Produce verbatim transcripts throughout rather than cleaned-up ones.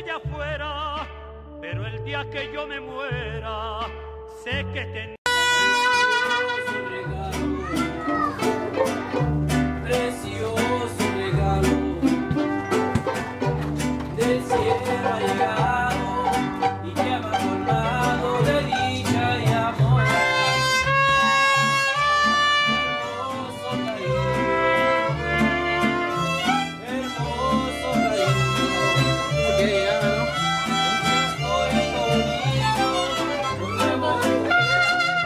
allá afuera, pero el día que yo me muera, sé que tendré precioso regalo del cielo ha llegado y que me ha colmado de dicha y amor. Hermoso cariño, hermoso cariño. Se quiere llegar, ¿no? Estoy conmigo, un nuevo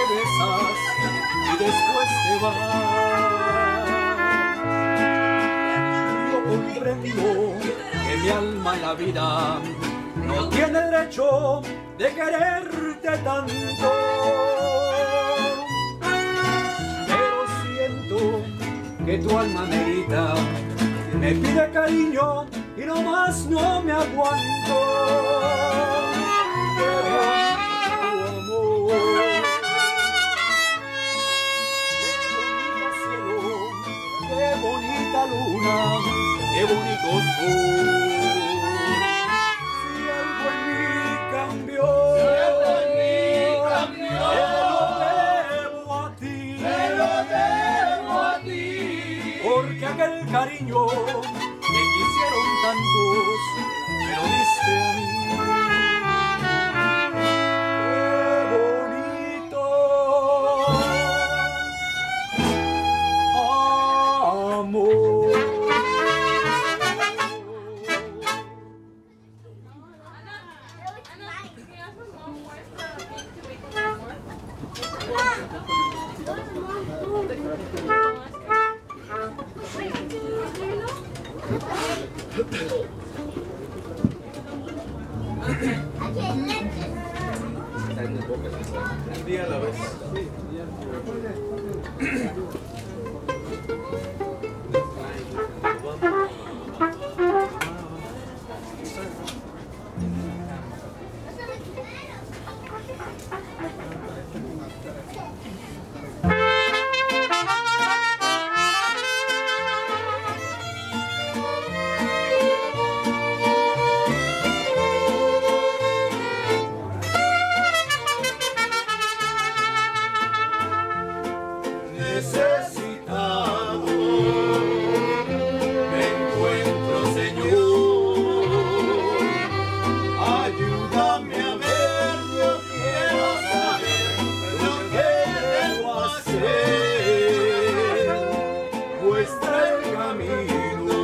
besas y después te vas. Yo comprendo que mi alma en la vida no tiene el derecho de quererte tanto, pero siento que tu alma negrita me pide cariño y nomás no me aguanto. Qué bonito amor, qué bonito cielo, qué bonita luna, qué bonito sol. Si algo en mí cambió, si algo en mí cambió, te lo debo a ti, te lo debo a ti, porque aquel cariño que quisieron tantos me lo diste a mí. Qué bonito amor. Un día a la vez. Necesitado me encuentro, Señor, ayúdame a ver, yo quiero saber lo que debo hacer. Muestra el camino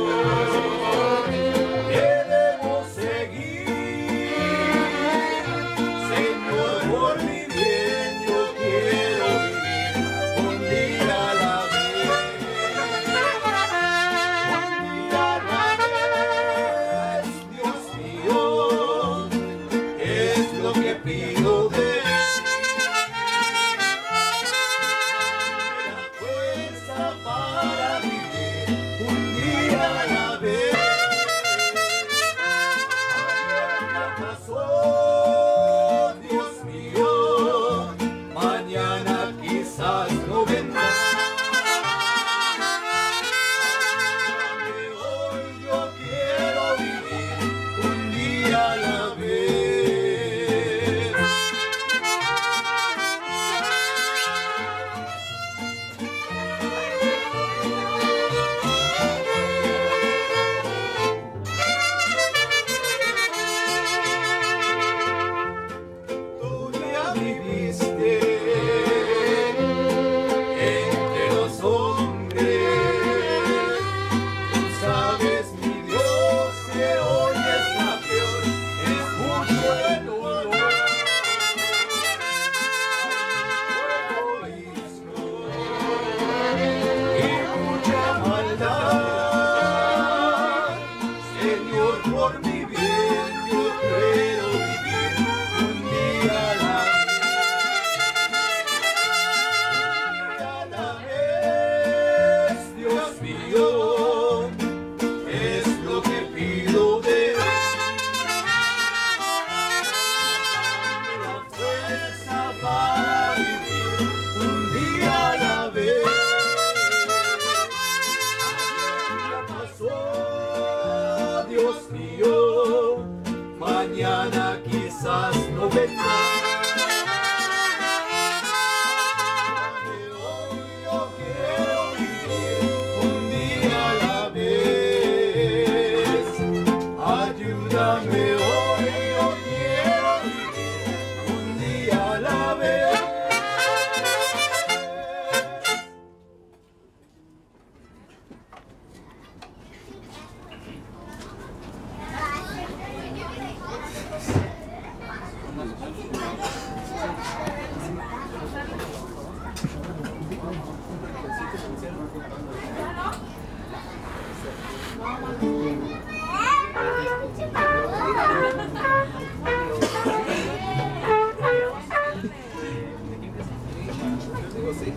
que debo seguir, Señor, por mi bien yo quiero vivir un día a la vez, un día a la vez, Dios mío, es lo que pido de ti. Dame la fuerza para vivir un día a la vez. Ayer ya pasó, Dios mío, mañana quizás no vendrá. Hoy yo quiero vivir un día a la vez. Tú ya viviste en Digo sí.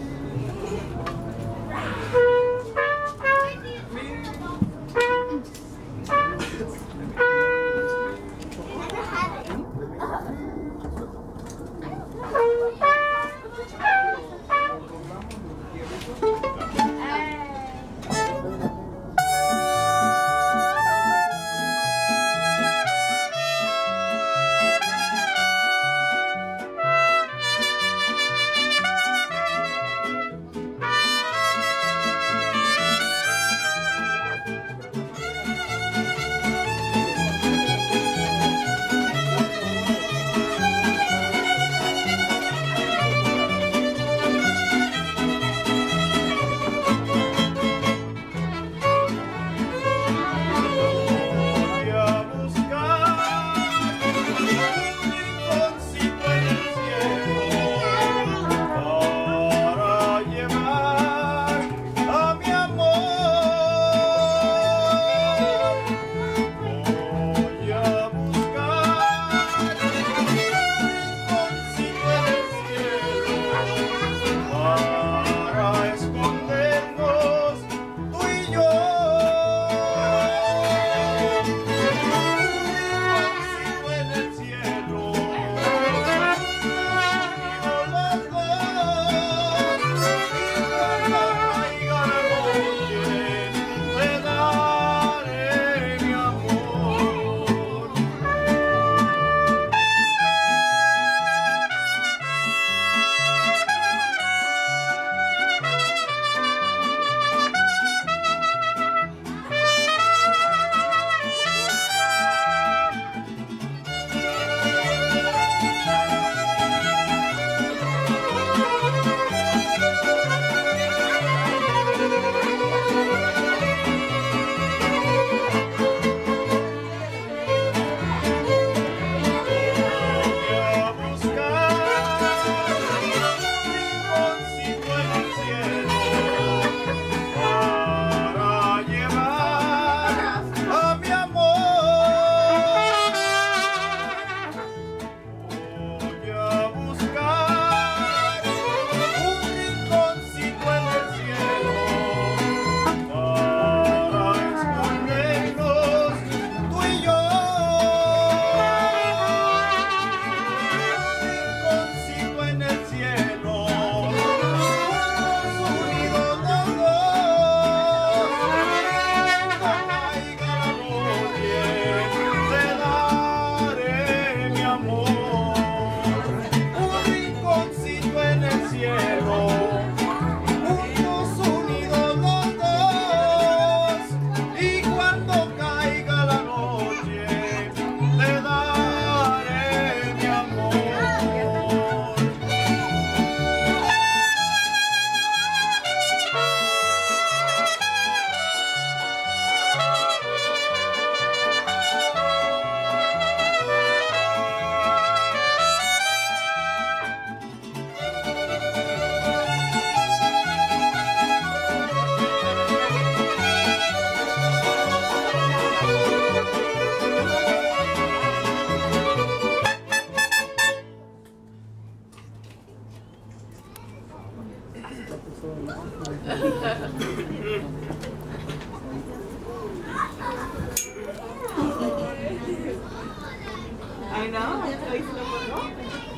I know. Ahí se lo borró.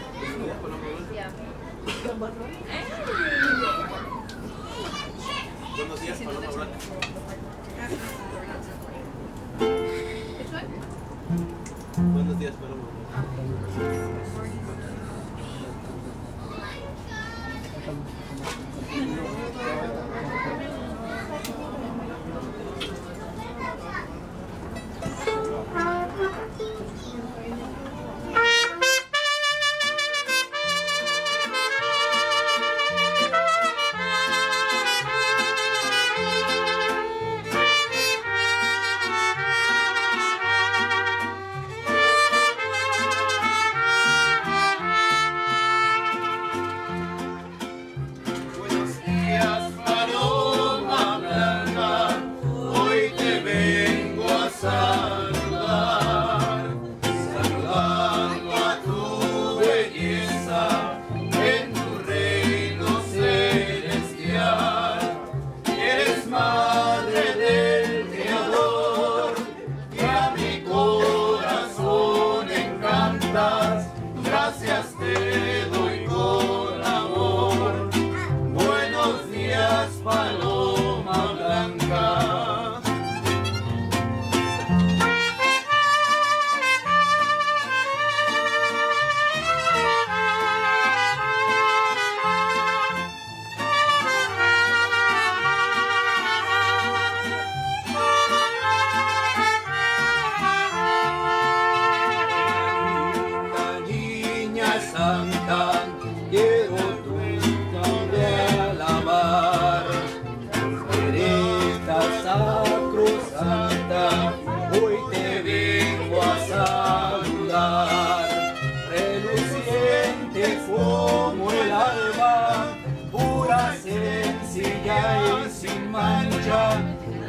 Buenos días, Paloma Blanca. Buenos días, Paloma Blanca. Thank you.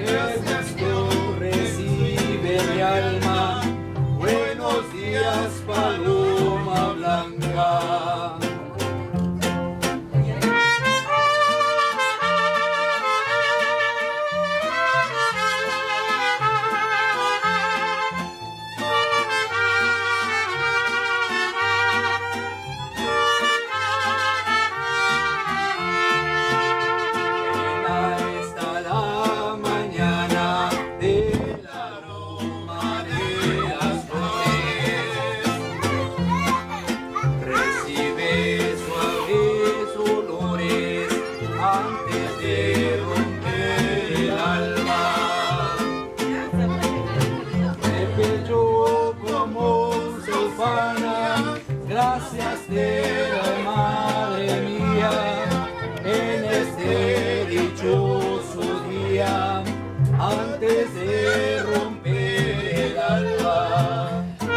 Gracias Dios, recibe mi alma. Buenos días, paloma blanca. Gracias te doy, madre mía, en este dichoso día, antes de romper el alba.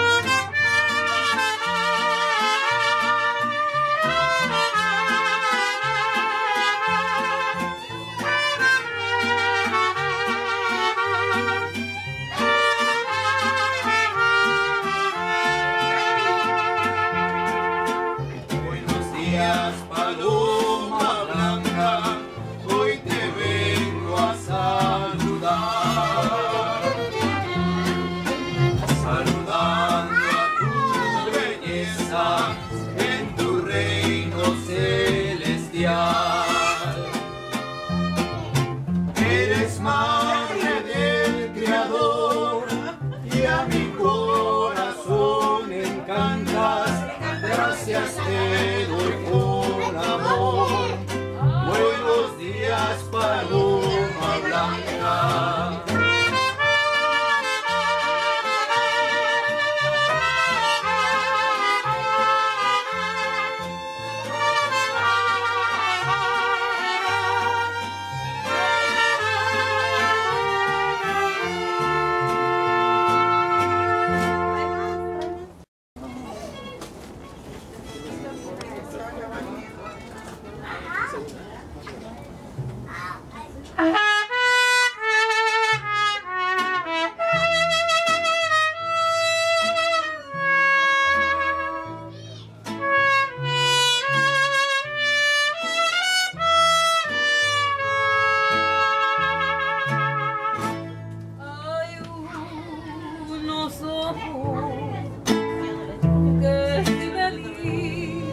Paloma blanca, hoy te vengo a saludar, saludando a tu belleza en tu reino celestial. Eres madre del Creador y a mi corazón encantas. Gracias te doy con amor. Buenos días, paloma blanca.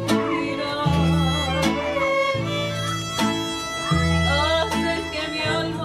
Hacer que mi alma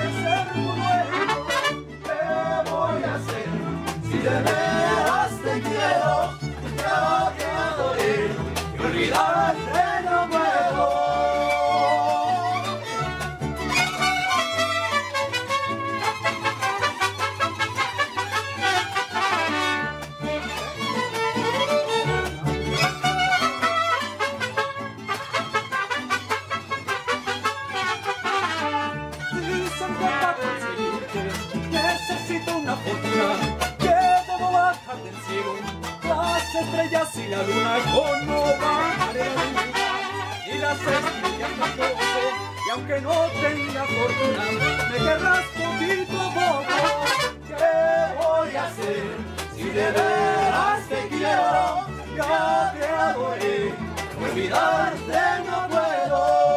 de ser tu dueño. ¿Qué voy a hacer si de veras te quiero? Yo te adoré y olvidarte no puedo. Dicen que para conseguirte necesito una fortuna, que debo bajar del cielo las estrellas y la luna. Yo no bajaré la luna y las estrellas tampoco, y aunque no tenga fortuna me querrás poquito a poco. ¿Qué voy a hacer si de veras te quiero? Ya te adoré, olvidarte no puedo.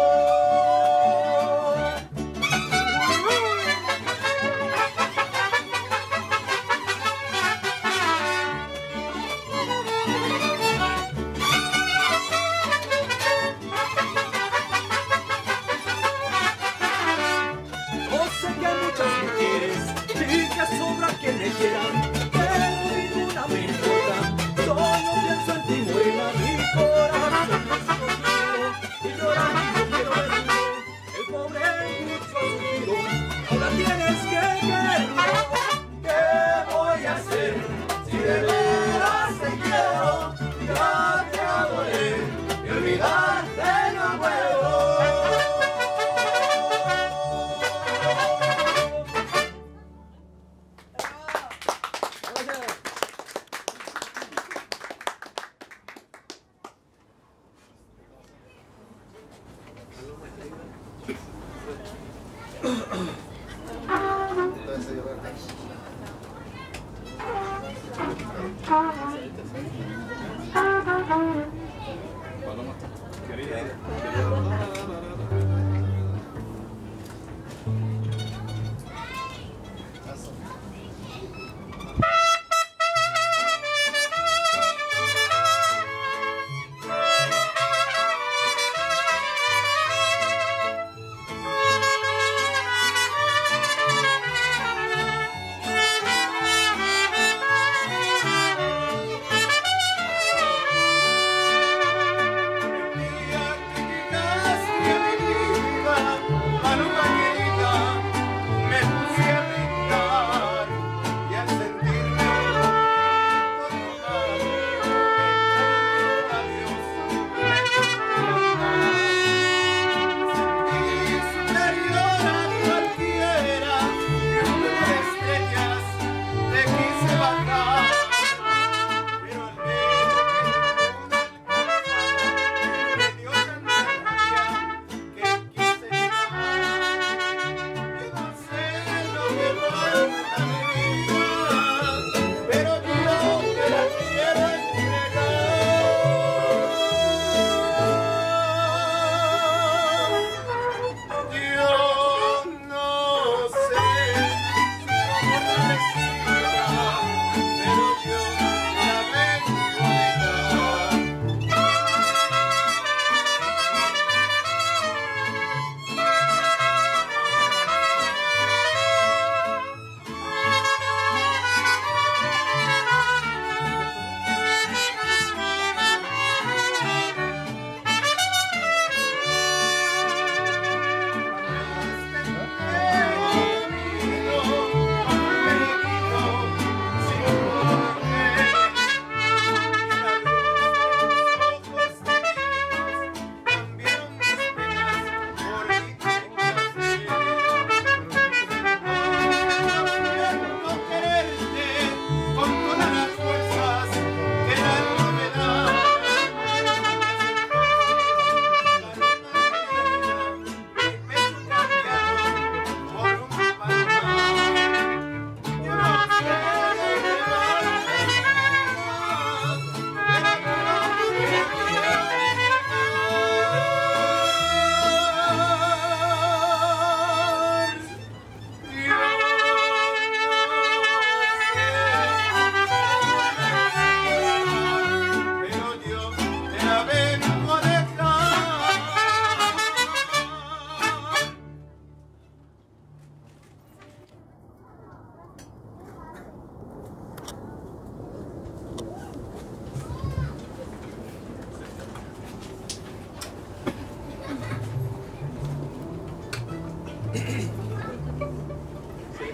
Que me quieran, pero ninguna me importa. Solo pienso en ti, morena, mi corazón es contigo. Y llorando quiero verlo, el pobre mucho ha sufrido. Ahora tienes que quererlo. ¿Qué voy a hacer si de veras te quiero? Ya te adoré y olvidarte no puedo.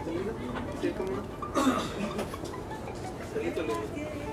Cielito lindo. Sí, cómo no. Cielito lindo.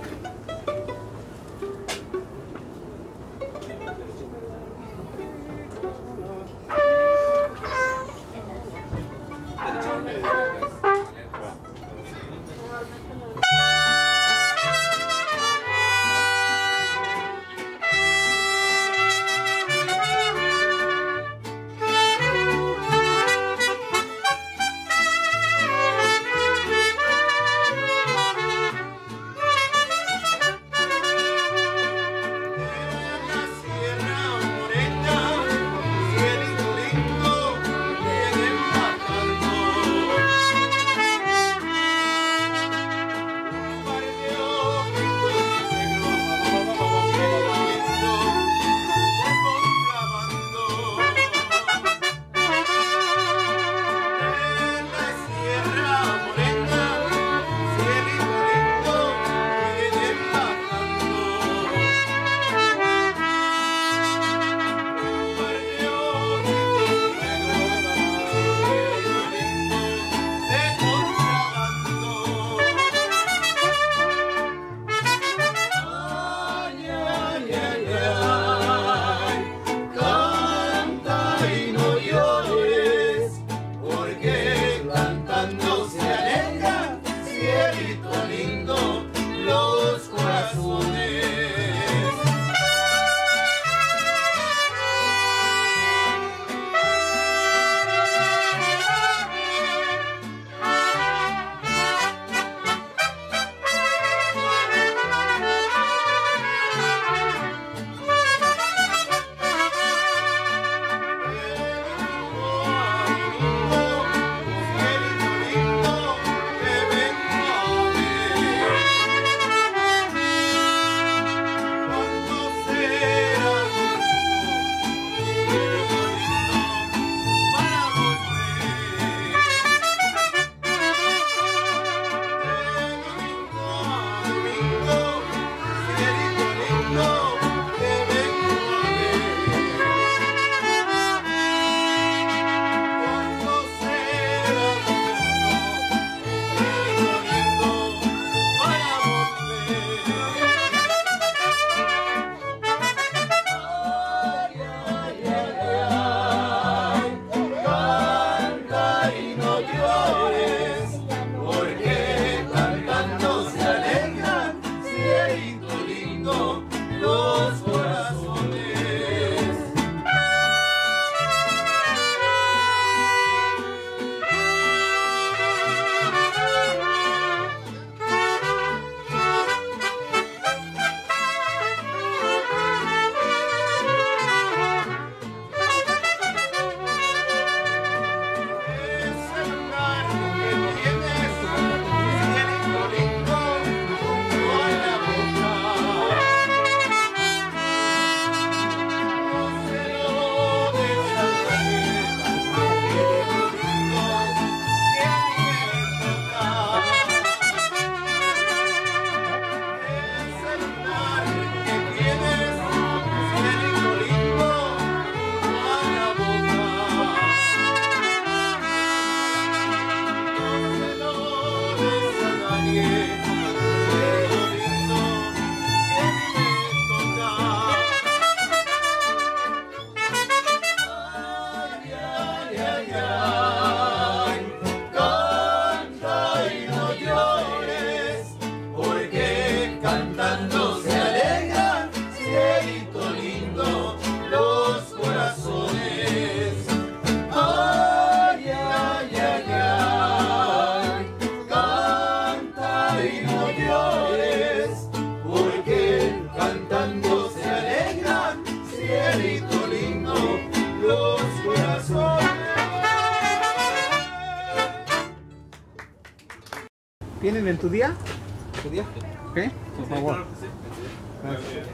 ¿Tienen en tu día? ¿Tu día? ¿Qué? Por favor. Claro que sí. Gracias.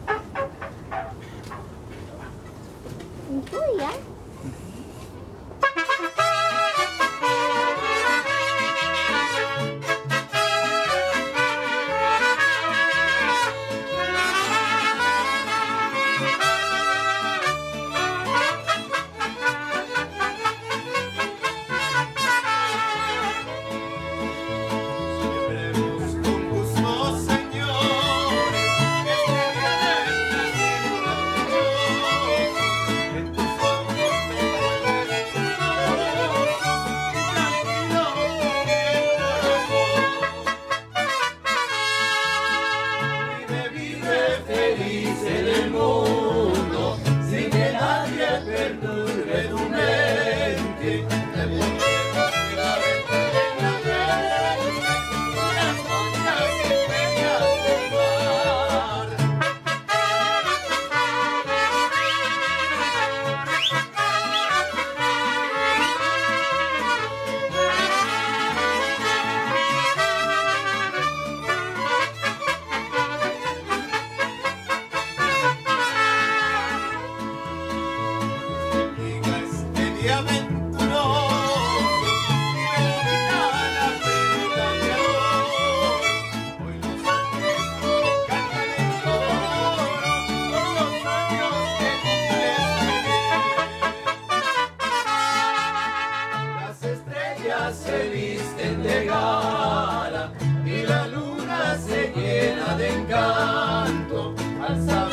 ¿En tu día? visten de gala y la luna se llena de encanto al saber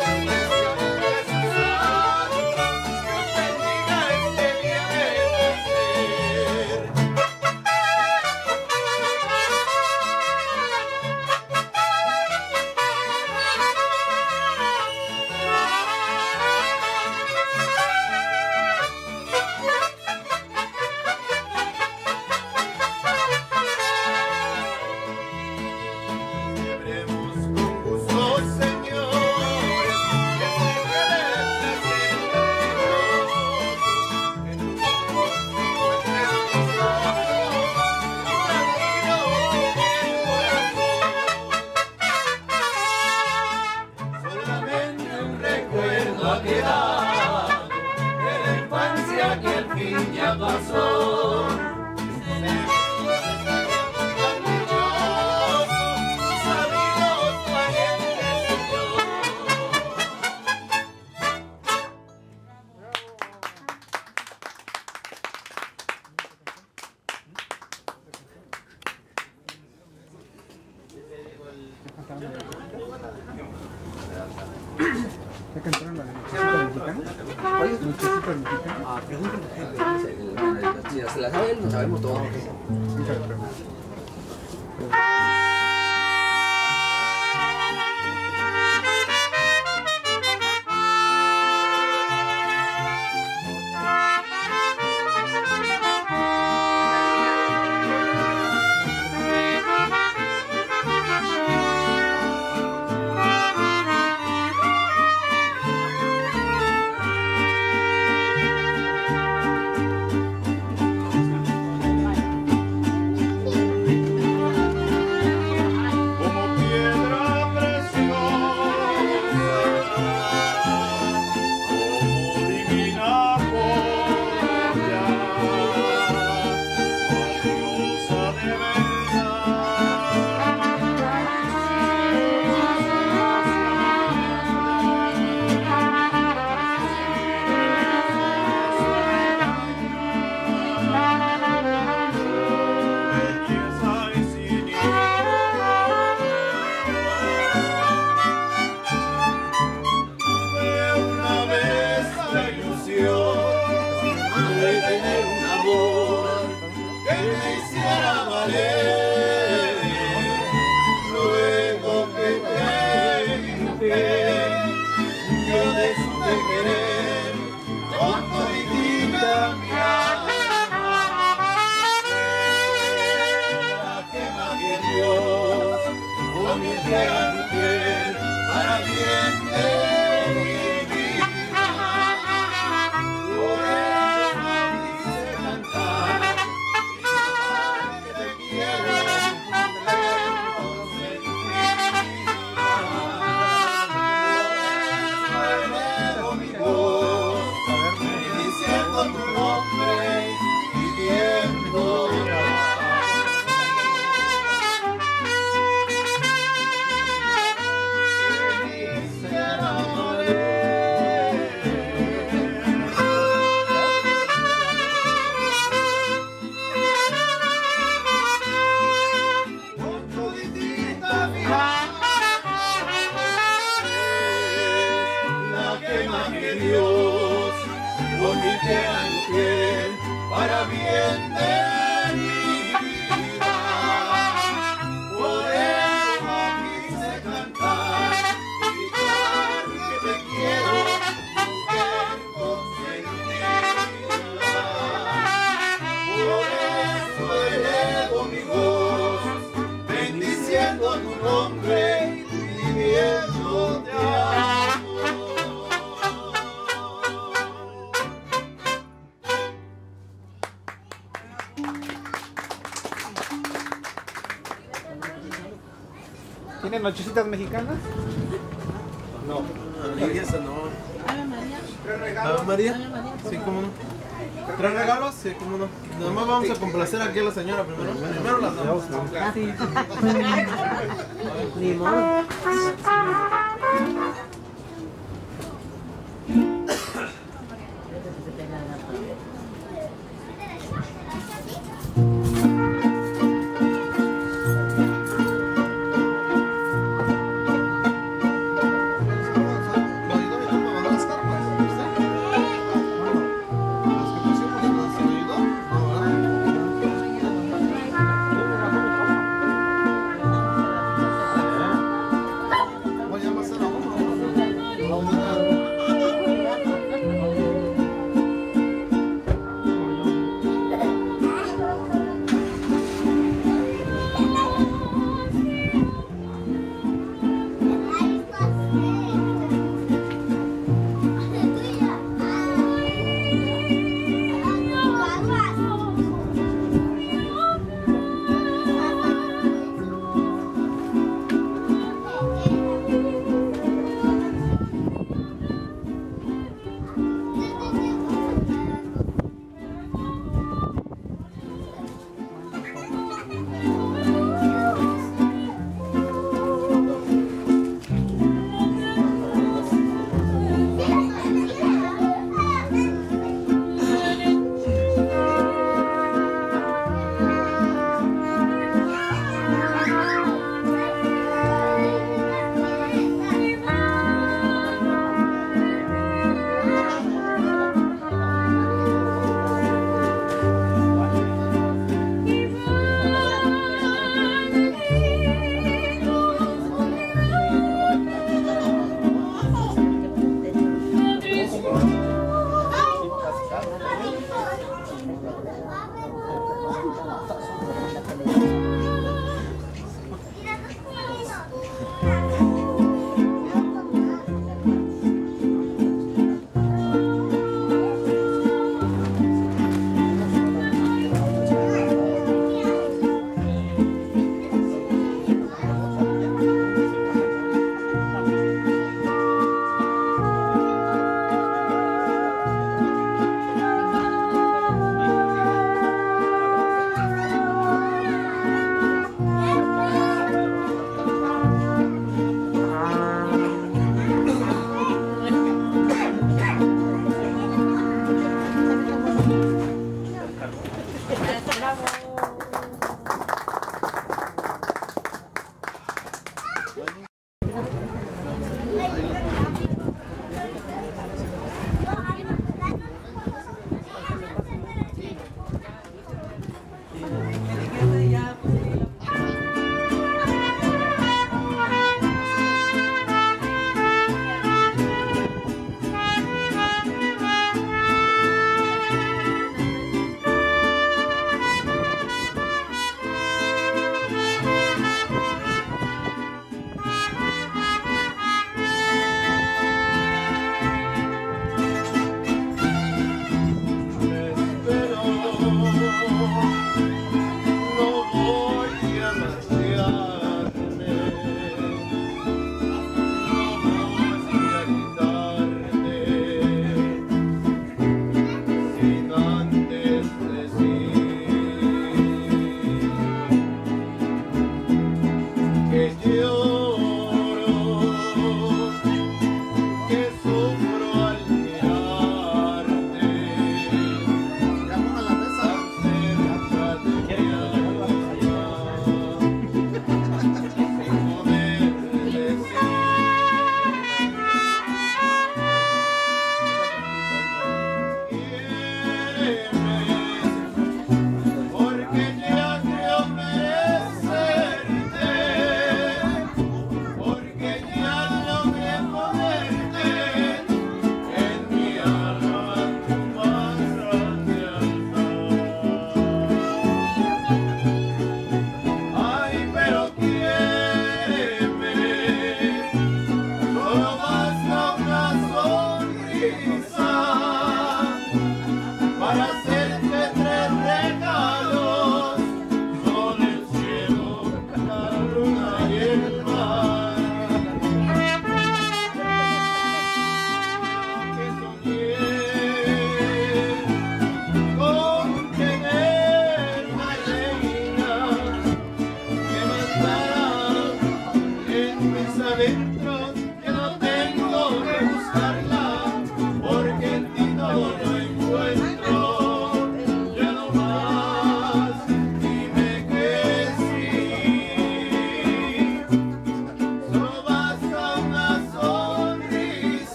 ¿Ya cantaron la nochecita mexicana? ¿Cuál es nochecita mexicana? Ah, pregúntale a la gente. Si se la sabe él, lo sabemos todos. ¿Tienen nochecitas mexicanas? No, y esa no. Ave María. ¿Ave María? Ave María. Sí, cómo no. ¿Tres regalos? Sí, cómo no. Nada más vamos a complacer aquí a la señora primero. Primero las damos. Ni modo. Thank you.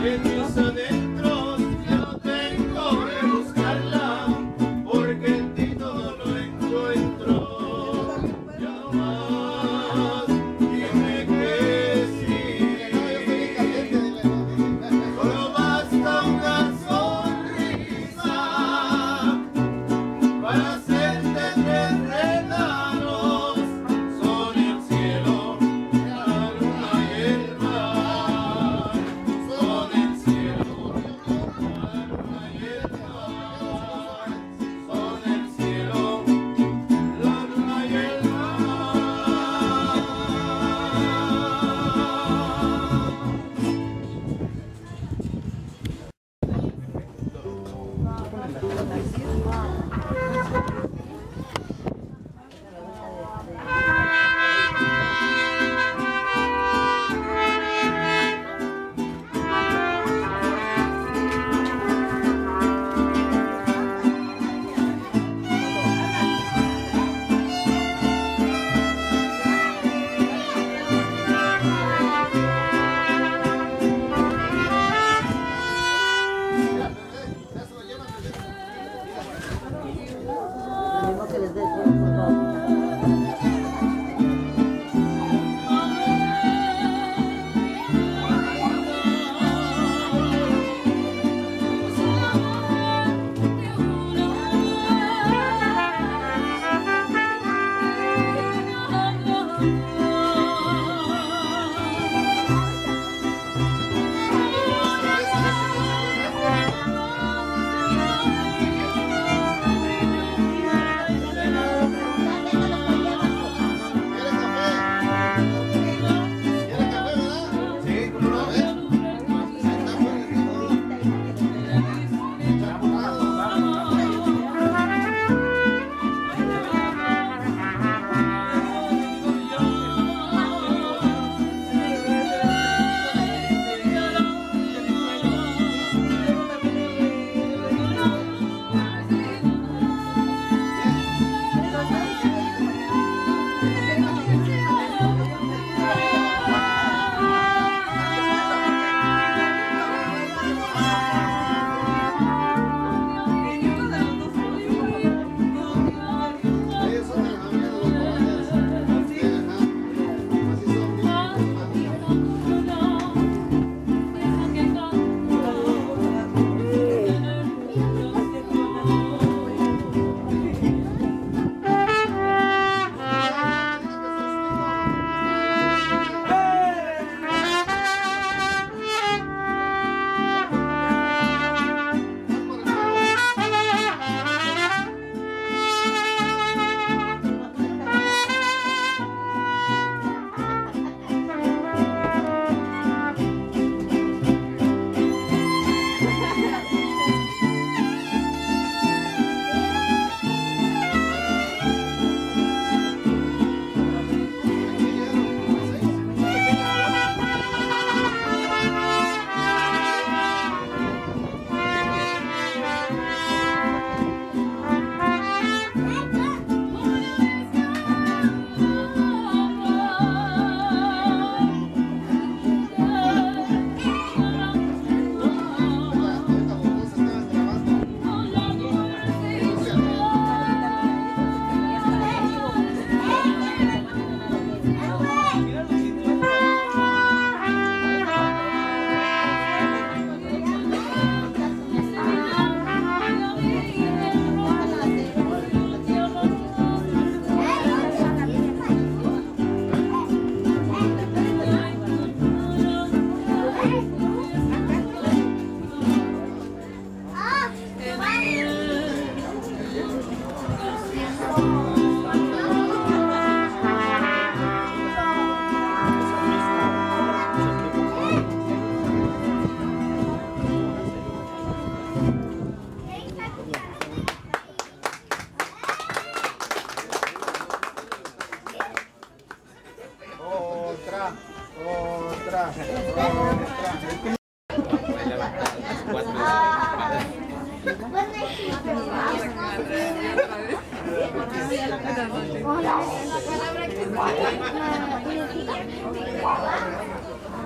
Hola.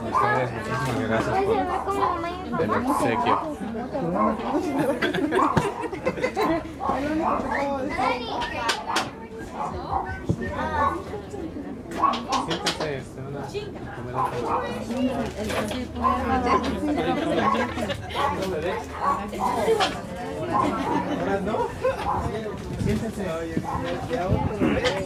ustedes, muchísimas gracias por el obsequio. Siéntese, este, una, comer Ahora no. Siéntese. Ya otro.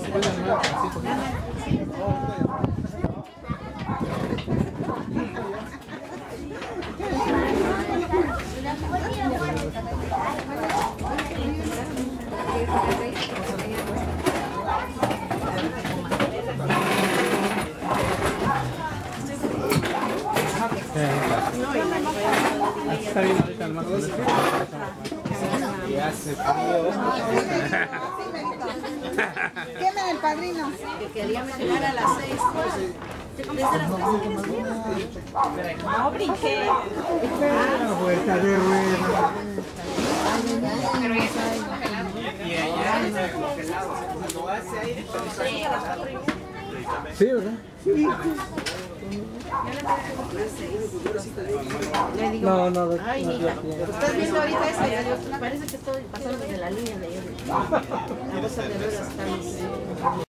Está bien ahorita el más. Y hace frío. ¿Quién es el padrino? Que queríamos llegar a las seis. No brinqué. La vuelta de rueda. Y allá cuando hace aire. Sí, ¿verdad? Le digo, No, no, no. ay, hija, ¿estás viendo ahorita eso? Parece que estoy pasando de la línea de ellos. La cosa de veras está